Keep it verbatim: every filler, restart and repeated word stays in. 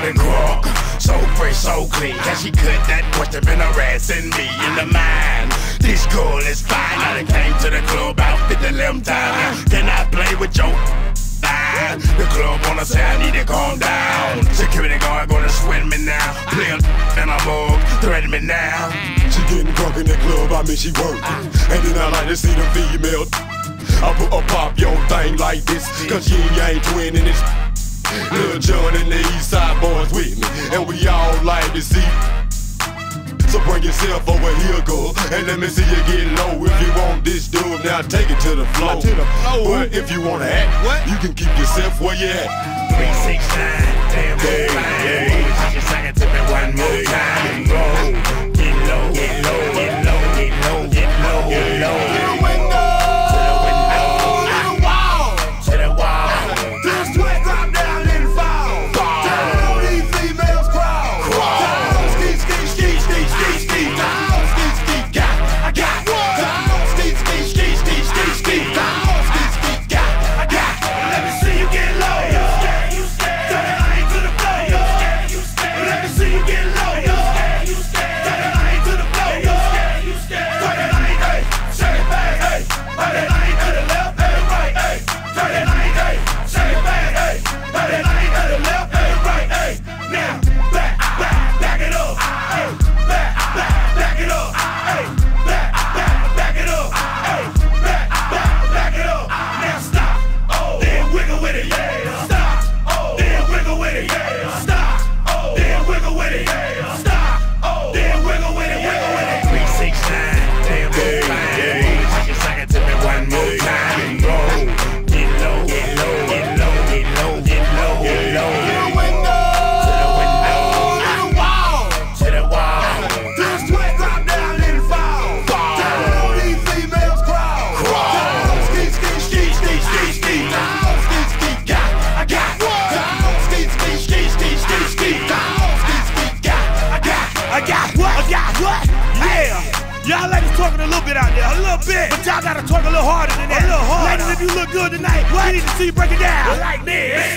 the crook. So fresh, so clean. Can she cut that question been harassing me in the mind? This girl is fine. I done came to the club out fifty eleven times. Can I play with your line? The club wanna say I need to calm down. Security guard gonna sweat me now. Play a and a mug, threaten me now. She getting drunk in the club, I mean she working. And then I like to see the female. I put a pop your thing like this, cause you ain't twinning this. Lil Jon and the East Side boys with me, and we all like to see. So bring yourself over here, girl, and let me see you get low. If you want this dude, now take it to the floor. To the floor. But if you wanna act, what? you can keep yourself where you at. three six nine, damn Hey, fine. hey. Just sing it to me one more time. Roll, get low, get low, get low, get low, get low, get low. To the window. To the window. To the wall. To the wall. Till the sweat drop down and fall. Down on these females crawl. Down, ski, ski, ski, ski, ski, ski. Down, ski, ski, got, I got. Down, ski, ski, ski, ski, ski, ski. Down, ski, ski, got, I got. Let me see you get low. You scared, you scared. Turn the line to the floor. You scared, you scared. Let me see you get low. You scared, you scared. Turn the line to the floor. You scared, you scared. Turn the line, hey, shake it back, hey. Turn the line to the left and right, hey. Turn the line, hey, shake it back, hey. Turn the line to the left and right, hey. Now, back, back, back it up, hey. Back, back, back it up, hey. Back, back, back it up, hey. Back, back, back it up. Now stop, oh, then wiggle with it, yeah. Stop, oh, then wiggle with it, yeah. Stop, oh, then wiggle with it, yeah. Stop, oh, then wiggle with it, wiggle with it. three six nine, damn fine. Just sing it to me one more time. Roll, get low, get low, get low, get low, get low, get low. To the window. To the window. To the wall. To the wall. Till the sweat drop down and fall. Down on these females crawl. Down, ski, ski, ski, ski, ski, ski. Down, ski, ski, got, I got. Down, ski, ski, ski, ski, ski, ski. Down, ski, ski, got, I got. I got what? I got what? Yeah. Y'all ladies talking a little bit out there, a little bit. But y'all gotta talk a little harder than that. A little harder. Ladies, if you look good tonight, what? We need to see you break it down. Like this.